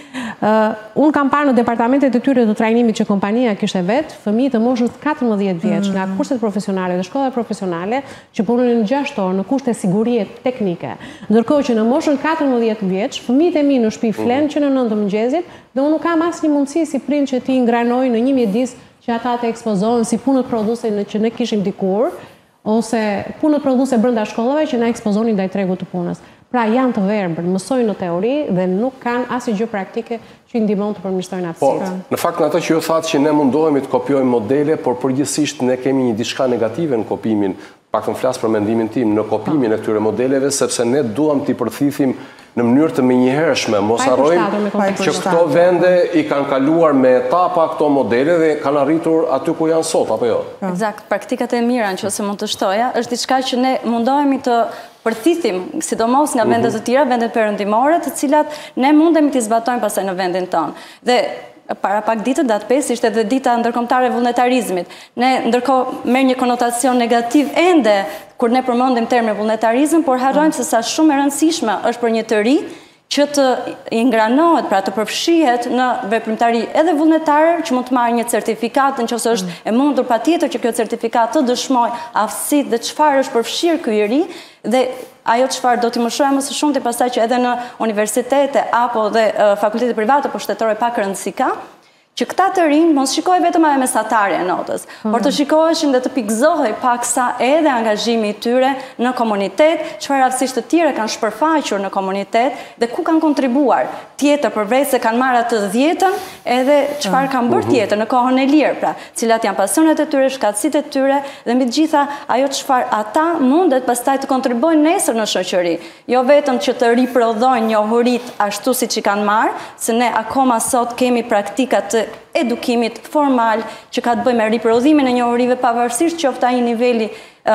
Speaker 2: Unë kam parë në departamentet e tyre të trajnimit që kompania kishte vetë, fëmijë të moshës katërmbëdhjetë vjeç nga kurset profesionale dhe shkollat profesionale që punojnë në gjashtë orë në kushte sigurie teknike. Ndërkohë që në moshën katërmbëdhjetë vjeç, fëmijët e mi në shtëpi flen që në nëntë mëngjesit dhe unë nuk kam asnjë mundësi si prind që ti ngranoj në një mjedis që ata të ekspozohen si punët prodhuese që ne kishim dikur, ose punët prodhuese brenda shkollave që na ekspozonin ndaj tregut të punës. Pra janë të verbër, mësojnë në teori dhe nuk kanë asnjë gjë praktike që i ndihmon të përmirësojnë aftësitë.
Speaker 1: Po, në fakt në ato që ju thatë që ne mundohemi të kopjojmë modele, por përgjithsisht ne kemi një diçka negative në kopimin, pak të më flas për mendimin tim, në kopimin e këtyre modeleve, sepse ne duam t'i përthithim në mënyrë të menjëhershme, mos harrojmë që këto vende i kanë kaluar me etapa këto modele dhe kanë arritur aty ku janë sot, apo jo?
Speaker 4: Eksakt, praktikat e mira nëse mund të shtoja, është diçka që ne mundohemi të përthithim, sidomos nga vendet të tjera, vendet perëndimore, të cilat ne mundemi t'i zbatojmë pastaj në vendin tonë. Dhe para pak ditë, datë pesë, ishte edhe dita ndërkombëtare e vullnetarizmit. Ne ndërkohë merr një konotacion negativ ende kur ne përmendim termin vullnetarizëm, por harrojmë se sa shumë e rëndësishme është për një të ri që të ingranohet, pra të përfshihet në veprimtari edhe vullnetare, që mund të marrë një certifikat, nëse është e mundur patjetër që kjo certifikat të dëshmojë aftësitë dhe çfarë është përfshirë ky i ri, dhe ajo çfarë do t'i më shohë më së shumti pastaj që edhe në universitete apo dhe fakultete private apo shtetore pak rëndësi ka, që këta të rinj mos shikoj vetëm ajo mesatarja e notës, por të shikoheshin dhe të pikëzohej paksa edhe angazhimi i tyre në komunitet, çfarë aftësish të tjera kanë shpërfaqur në komunitet dhe ku kanë kontribuar tjetër përveç se kanë marrë atë dhjetën, edhe çfarë kanë bërë tjetër në kohën e lirë, pra, cilat janë pasionet e tyre, shkatësitë e tyre dhe mbi të gjitha ajo çfarë ata mundet pastaj të kontribuojnë nesër në shoqëri, jo vetëm që të riprodhojnë njohuritë ashtu siç i kanë marrë, se ne akoma sot kemi praktika të edukimit formal që ka të bëjë me riprodhimin e njohurive pavarësisht qoftë ai niveli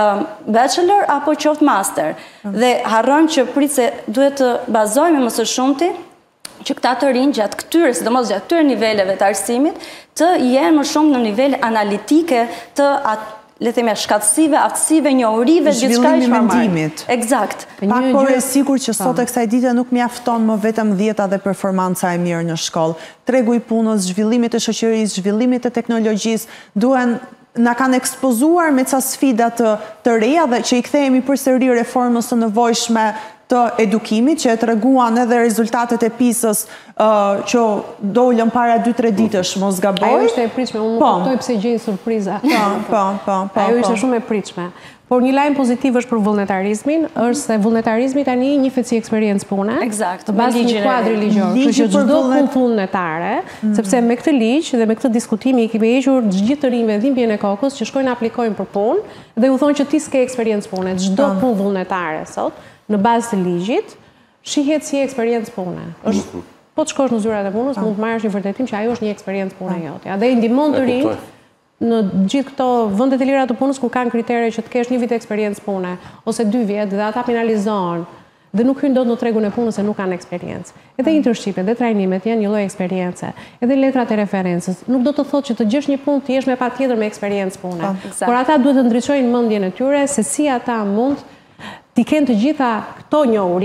Speaker 4: bachelor apo qoftë master. Dhe harrojmë që prit se duhet të bazohemi më së shumti që këta të rinj gjatë këtyre, sidomos gjatë këtyre niveleve të arsimit, të jenë më shumë në nivele analitike të atë le themi shkatësive, aftësive, njohurive, gjithçka që
Speaker 3: mendimit.
Speaker 4: Eksakt.
Speaker 3: Pak por e sigurt që sot e kësaj dite nuk mjafton më vetëm dhjeta dhe performanca e mirë në shkollë. Tregu i punës, zhvillimit e shoqërisë, zhvillimit e teknologjisë, duhen na kanë ekspozuar me ca sfida të, të reja dhe që i kthehemi përsëri reformës së nevojshme të edukimit, që e treguan edhe rezultatet e pisës uh, që dolën para dy tre ditësh, mos gaboj.
Speaker 2: Ajo ishte e pritshme, unë nuk kuptoj pse gjej surpriza.
Speaker 3: Po, po, po, po.
Speaker 2: Ajo ishte shumë e pritshme. Por një lajm pozitiv është për vullnetarizmin, është se vullnetarizmi tani njifet si eksperiencë pune.
Speaker 4: Eksakt.
Speaker 2: Bazë një kuadri ligjor, kështu që çdo punë vullnetare, sepse me këtë ligj dhe me këtë diskutim i kemi hequr gjithë të rinjve dhimbjen e kokës që shkojnë aplikojnë për punë dhe u thonë që ti s'ke eksperiencë pune, çdo punë vullnetare sot në bazë të ligjit, shihet si eksperiencë pune. Është, po të shkosh në zyrat e punës, mund të marrësh një vërtetim që ajo është një eksperiencë pune jote. Dhe i ndihmon të rinj në gjithë këto vendet e lira të punës ku kanë kritere që të kesh një vit eksperiencë pune ose dy vjet dhe ata penalizohen dhe nuk hyn dot në tregun e punës se nuk kanë eksperiencë. Edhe internshipet, edhe trajnimet janë një lloj eksperiencë. Edhe letrat e referencës, nuk do të thotë që të gjesh një punë të jesh me patjetër me eksperiencë pune. Por ata duhet të ndriçojnë mendjen e tyre se si ata mund t'i kenë të gjitha këto njohuri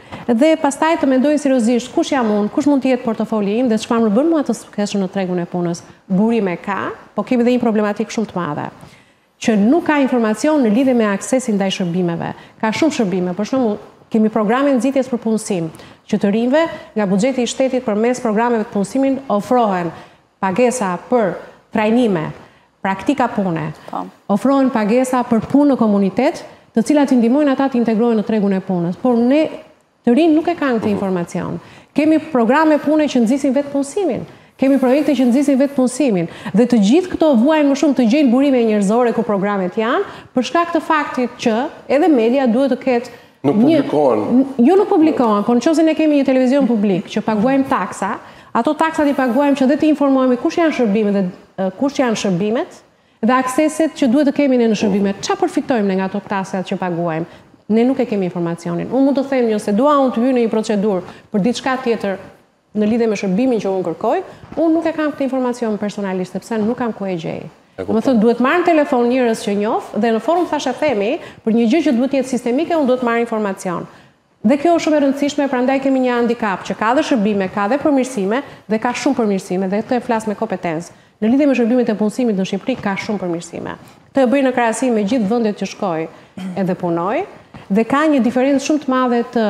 Speaker 2: Dhe pastaj të mendojnë seriozisht kush jam unë, kush mund të jetë portofoli im dhe çfarë më bën mua të suksesshëm në tregun e punës. Burime ka, po kemi dhe një problematik shumë të madhe, që nuk ka informacion në lidhje me aksesin ndaj shërbimeve. Ka shumë shërbime, për shembull, kemi programe nxitjes për punësim, që të rinjve nga buxheti i shtetit përmes programeve të punësimit ofrohen pagesa për trajnime, praktika pune, ofrohen pagesa për punë në komunitet, të cilat i ndihmojnë ata të integrohen në tregun e punës. Por ne të rinj nuk e kanë këtë informacion. Kemi programe pune që nxisin vetë punësimin. Kemi projekte që nxisin vetë punësimin. Dhe të gjithë këto vuajnë më shumë të gjejnë burime njerëzore ku programet janë, për shkak të faktit që edhe media duhet të ketë
Speaker 1: Nuk publikohen.
Speaker 2: Jo nuk publikohen, por nëse ne kemi një televizion publik që paguajmë taksa, ato taksat i paguajmë që dhe të informohemi kush janë shërbimet dhe kush janë shërbimet dhe akseset që duhet të kemi ne në shërbimet. Çfarë përfitojmë ne nga ato taksat që paguajmë? Ne nuk e kemi informacionin. Unë mund të them nëse dua unë të hyj në një procedurë për diçka tjetër në lidhje me shërbimin që unë kërkoj, unë nuk e kam këtë informacion personalisht sepse nuk kam ku e gjej. Më thënë, duhet marrë në telefon njërës që njof, dhe në forum thasha themi, për një gjë që duhet jetë sistemike, unë duhet marrë informacion. Dhe kjo është shumë e rëndësishme, prandaj kemi një handicap që ka dhe shërbime, ka dhe përmirësime, dhe ka shumë përmirësime, dhe këtë e flas me kompetencë. Në lidhje me shërbimet e punësimit në Shqipëri ka shumë përmirësime. Këtë e bëj në krahasim me gjithë vendet që shkoj edhe punoj, dhe ka një diferencë shumë të madhe të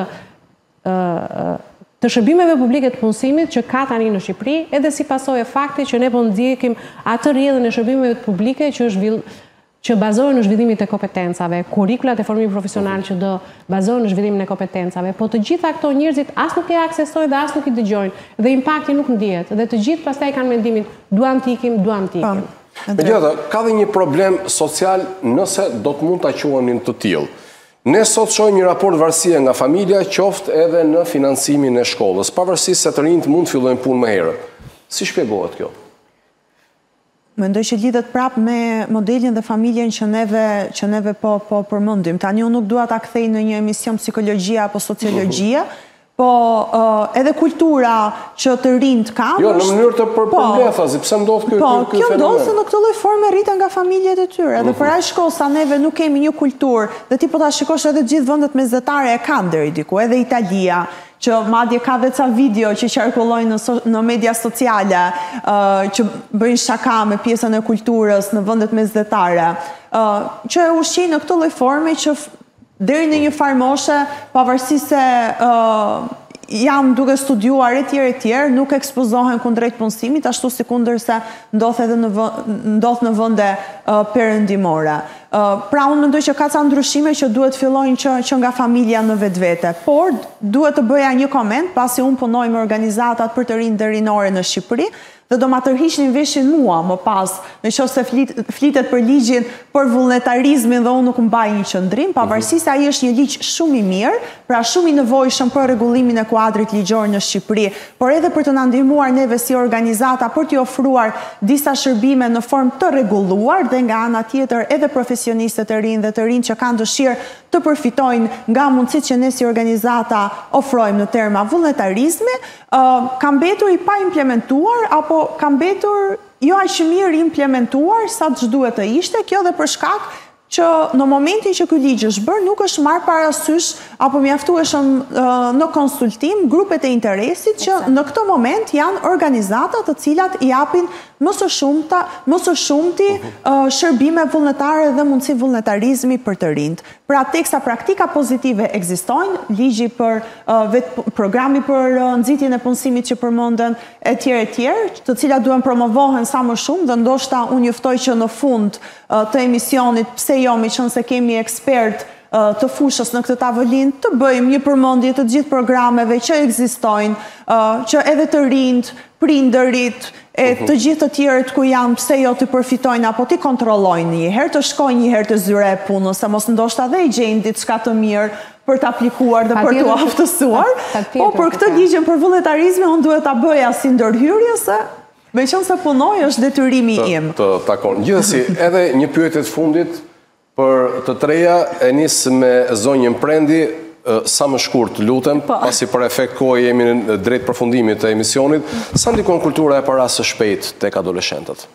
Speaker 2: të shërbimeve publike të punësimit që ka tani në Shqipëri, edhe si pasojë e faktit që ne po ndjekim atë rrjedhën e shërbimeve publike që është që bazohen në zhvillimin e kompetencave, kurrikulat e formimit profesional që do bazohen në zhvillimin e kompetencave, po të gjitha këto njerëzit as nuk i aksesojnë dhe as nuk i dëgjojnë, dhe impakti nuk ndihet, dhe të gjithë pastaj kanë mendimin duam të ikim, duam të ikim.
Speaker 1: Megjithatë, ka dhe një problem social nëse do të mund ta quanin të tillë. Ne sot shohim një raport varësie nga familja, qoftë edhe në financimin e shkollës, pavarësisht se të rinjt mund të fillojnë punë më herët. Si shpjegohet kjo?
Speaker 3: Mendoj që lidhet prapë me modelin dhe familjen që neve që neve po po përmendim. Tani unë nuk dua ta kthej në një emision psikologjia apo sociologjia, po edhe kultura që të rinjt kanë.
Speaker 1: Jo, në mënyrë të përmbledhazi, pse ndodh ky
Speaker 3: fenomen?
Speaker 1: Po,
Speaker 3: kjo ndodh se në këtë lloj forme rriten nga familjet e tyre. Dhe për aq shkollë sa neve nuk kemi një kulturë, dhe ti po ta shikosh edhe të gjithë vendet mesdhetare e kanë deri diku, edhe Italia, që madje ka dhe ca video që qarkullojnë në media sociale, që bëjnë shaka me pjesën e kulturës në vendet mesdhetare, që e ushqejnë në këtë lloj forme që deri në një farë moshe, pavarësisht se jam duke studiuar e tjerë e tjerë, nuk ekspozohen kundrejt punësimit, ashtu si kundër se ndodh edhe ndodh në vende perëndimore. Pra unë mendoj që ka ca ndryshime që duhet fillojnë që, që nga familja në vetvete, por duhet të bëja një koment pasi unë punoj me organizatat për të rinj dhe rinore në Shqipëri, dhe do ma tërhiqnin veshin mua më pas, në qoftë se flit, flitet për ligjin për vullnetarizmin dhe unë nuk mbaj një qëndrim, pavarësisht se ai është një ligj shumë i mirë, pra shumë i nevojshëm për rregullimin e kuadrit ligjor në Shqipëri, por edhe për të na ndihmuar neve si organizata për t'i ofruar disa shërbime në formë të rregulluar dhe nga ana tjetër edhe profesionistët e rinj dhe të rinj që kanë dëshirë të përfitojnë nga mundësitë që ne si organizata ofrojmë në terma vullnetarizmi, ka mbetur i pa implementuar apo ka mbetur jo aq mirë implementuar sa ç'duhet të ishte, kjo dhe për shkak që në momentin që ky ligj është bërë nuk është marrë parasysh apo mjaftueshëm në konsultim grupet e interesit që në këtë moment janë organizata të cilat i japin më së shumta, më së shumti shërbime vullnetare dhe mundësi vullnetarizmi për të rinjt. Pra teksa praktika pozitive ekzistojnë, ligji për programi për nxitjen e punësimit që përmendën e tjerë e tjerë, të cilat duhen promovohen sa më shumë dhe ndoshta unë juftoj që në fund të emisionit pse jo me qenë se kemi ekspert të fushës në këtë tavolinë, të bëjmë një përmendje të gjithë programeve që ekzistojnë, që edhe të rinjt, prindërit, e të gjithë të tjerët ku janë pse jo të përfitojnë apo të kontrollojnë një herë, të shkojnë një herë të zyre e punës, se mos ndoshta dhe i gjejnë diçka të mirë për të aplikuar dhe për të aftësuar, po për këtë ligjin për vullnetarizmin unë duhet ta bëja si ndërhyrje se me qenë se punoj është detyrimi im.
Speaker 1: Të takon. Gjithsesi, edhe një pyetje të fundit për të treja e nis me zonjën Prendi, sa më shkurt, lutem, pasi për efekt kohë jemi në drejt përfundimit të emisionit, sa ndikon kultura e parasë së shpejt tek adoleshentët?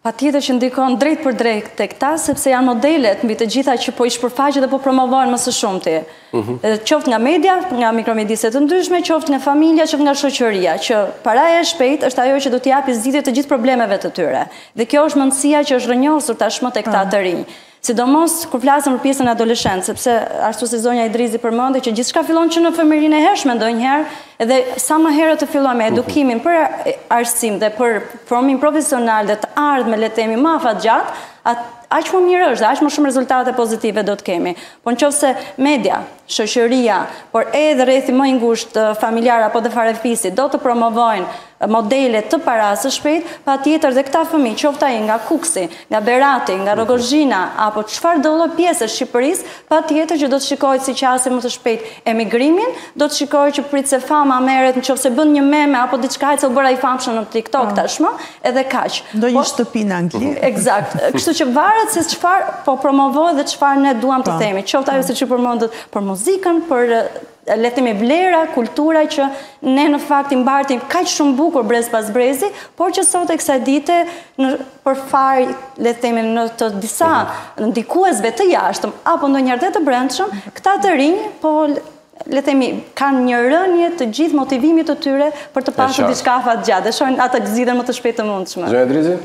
Speaker 4: Pa tjetër që ndikon drejt për drejt të këta, sepse janë modelet mbi të gjitha që po i shpërfaqe dhe po promovojnë më së shumti. Qoftë nga media, nga mikromediset të ndryshme, qoftë nga familja, qoftë nga shoqëria, që paraja e shpejt është ajo që do t'i japi zgjidhje të gjithë problemeve të tyre. Dhe kjo është mundësia që është rrënjosur tashmë tek këta të rinj. Sidomos kur flasëm për pjesën e adoleshentë, sepse ashtu si zonja Idrizi përmendi që gjithçka fillon që në fëmijërinë e hershme ndonjëherë, edhe sa më herët të fillojmë me edukimin për arsim dhe për formimin profesional dhe të ardhmë le të themi më afatgjatë, aq më mirë është dhe aq më shumë rezultate pozitive do të kemi. Po nëse media, shoqëria, por edhe rrethi më i ngushtë familjar apo dhe farefisi do të promovojnë modele të parasë së shpejt, patjetër dhe këta fëmijë, qoftë ai nga Kuksi, nga Berati, nga Rogozhina apo çfarë do lloj pjesë e Shqipërisë, patjetër që do të shikojë si qasë më të shpejt emigrimin, do të shikojë që prit se fama merret nëse bën një meme apo diçka që u bëra i famshëm në TikTok tashmë, edhe kaq.
Speaker 3: Do një shtëpi në Angli.
Speaker 4: Eksakt. Kështu që varet se çfarë po promovohet dhe çfarë ne duam të themi. Qoftë ajo siç u përmendet për muzikën, për le të themi vlera, kultura që ne në fakt i mbartim kaq shumë bukur brez pas brezi, por që sot e kësaj dite në për far le të themi në të disa ndikuesve të jashtëm apo ndonjëherë të brendshëm, këta të rinj po le të themi kanë një rënje të gjithë motivimit të tyre për të pasur diçka afatgjatë dhe shohin ata gëziten më të shpejt të mundshme.
Speaker 1: Zonja Idrizi?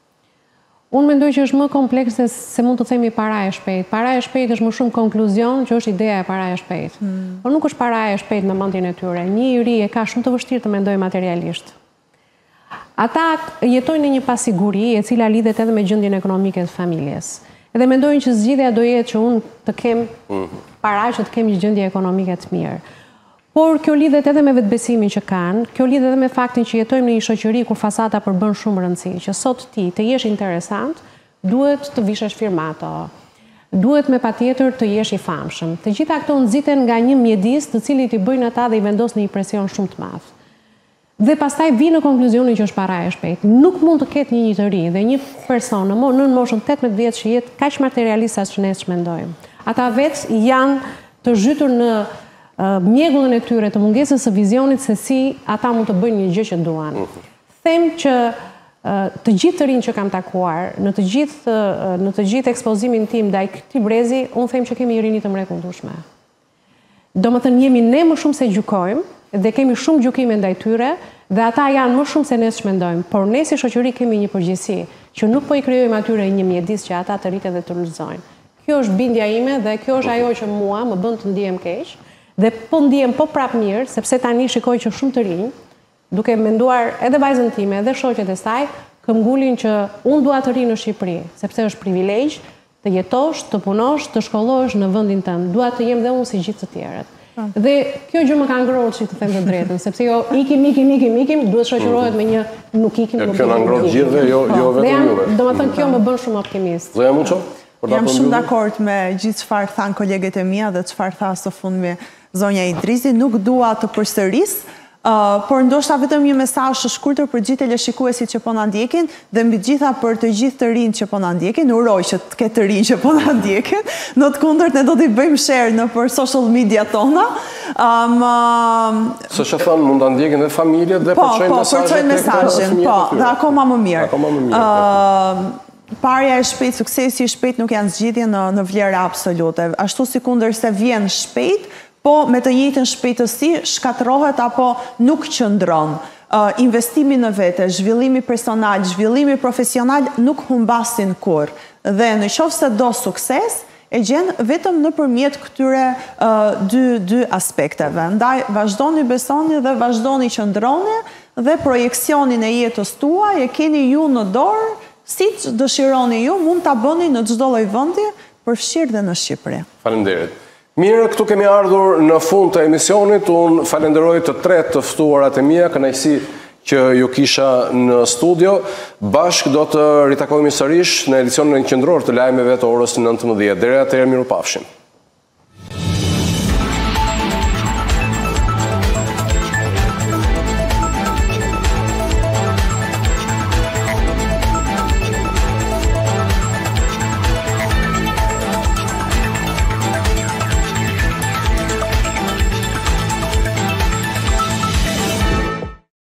Speaker 2: Unë mendoj që është më komplekse se mund të themi para e shpejt. Para e shpejt është më shumë konkluzion që është ideja e para e shpejt. Por nuk është para e shpejt në mendjen e tyre. Një i ri e ka shumë të vështirë të mendojë materialisht. Ata jetojnë në një pasiguri e cila lidhet edhe me gjendjen ekonomike të familjes. Edhe mendojnë që zgjidhja do jetë që unë të kem para që të kem një gjendje ekonomike të mirë. Por kjo lidhet edhe me vetbesimin që kanë, kjo lidhet edhe me faktin që jetojmë në një shoqëri kur fasata përbën shumë rëndësi, që sot ti të jesh interesant, duhet të vishesh firmato, duhet me patjetër të jesh i famshëm. Të gjitha këto nxiten nga një mjedis të cilit i bëjnë ata dhe i vendos në një presion shumë të madh. Dhe pastaj vi në konkluzionin që është para e shpejt. Nuk mund të ketë një një të ri dhe një person në nën moshën tetëmbëdhjetë vjeç që jetë kaq materialist sa që ne mendojmë. Ata vetë janë të zhytur në mjegullin e tyre të mungesës së vizionit se si ata mund të bëjnë një gjë që duan. Them që të gjithë të rinj që kam takuar, në të gjithë në të gjithë ekspozimin tim ndaj këtij brezi, unë them që kemi një rini të mrekullueshme. Domethënë jemi ne më shumë se gjykojmë dhe kemi shumë gjykime ndaj tyre dhe ata janë më shumë se ne ç'mendojmë, por ne si shoqëri kemi një përgjegjësi që nuk po i krijojmë atyre një mjedis që ata të rriten dhe të lulëzojnë. Kjo është bindja ime dhe kjo është ajo që mua më bën të ndihem keq. Dhe po ndihem po prap mirë, sepse tani shikoj që shumë të rinj, duke menduar edhe vajzën time, edhe shoqet e saj, këmbgulin që unë dua të ri në Shqipëri, sepse është privilegj të jetosh, të punosh, të shkollohesh në vendin tënd. Dua të jem dhe unë si gjithë të tjerët. Dhe kjo gjë më ka ngrohur, që të them të drejtën, sepse jo ikim, ikim, ikim, ikim, duhet shoqërohet me një nuk ikim, nuk ikim.
Speaker 1: Kjo na ngroh gjithëve, jo jo vetëm juve.
Speaker 2: Domethënë kjo më bën shumë optimist.
Speaker 1: Zoja Muço?
Speaker 3: Jam shumë dakord me gjithë çfarë thanë kolegët e mia dhe çfarë tha së fundmi zonja Idrizi, nuk dua të përsëris, por ndoshta vetëm një mesazh të shkurtër për gjithë teleshikuesit që po na ndjekin dhe mbi gjitha për të gjithë të rinj që po na ndjekin, uroj që të ketë të rinj që po na ndjekin, në të kundërt ne do t'i bëjmë share në për social media tona.
Speaker 1: Së që thënë mund të ndjekin dhe familjet dhe përçojnë
Speaker 3: mesazhin, po, dhe akoma më mirë.
Speaker 1: Akoma më mirë.
Speaker 3: Parja e shpejt, suksesi i shpejt nuk janë zgjidhje në vlera absolute. Ashtu si kundërse vjen shpejt, po me të njëjtën shpejtësi shkatërrohet apo nuk qëndron. Investimi në vete, zhvillimi personal, zhvillimi profesional nuk humbasin kur. Dhe në qoftë se do sukses, e gjen vetëm nëpërmjet këtyre dy aspekteve. Ndaj vazhdoni besoni dhe vazhdoni qëndroni dhe projeksionin e jetës tuaj e keni ju në dorë, siç dëshironi ju, mund ta bëni në çdo lloj vendi, përfshirë dhe në Shqipëri.
Speaker 1: Faleminderit. Mirë, këtu kemi ardhur në fund të emisionit. Unë falenderoj të tre të ftuarat e mia, kënaqësi që ju kisha në studio. Bashk do të ritakohemi sërish në edicionin qendror të lajmeve të orës nëntëmbëdhjetë. Deri atëherë, mirupafshim.